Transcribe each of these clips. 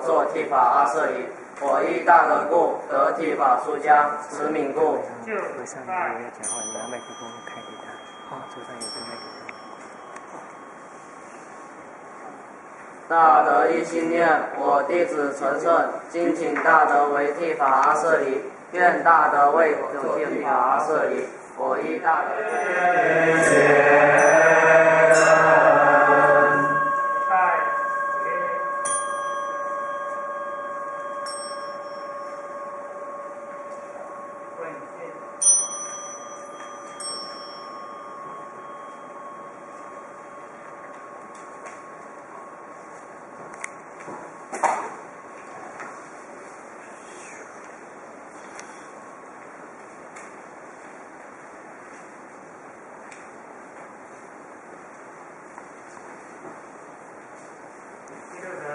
作剃发阿舍离。我依大德故，得剃发出家，持名故。 就上面有人讲话，你拿麦克风开给他。好，桌上有个麦克风。 大德一心念，我弟子纯圣，今请大德为剃发阿舍离。愿大德为我剃发阿舍离。我依大德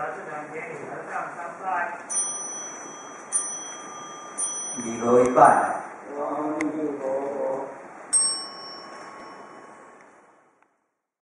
礼佛一半。